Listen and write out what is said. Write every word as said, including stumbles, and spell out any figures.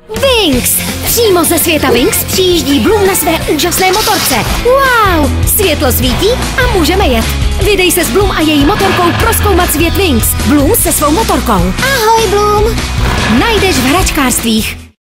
Wings! Přímo ze světa Wings přijíždí Bloom na své úžasné motorce. Wow! Světlo svítí a můžeme jet. Vydej se s Bloom a její motorkou prozkoumat svět Wings. Bloom se svou motorkou. Ahoj, Bloom! Najdeš v hračkářstvích.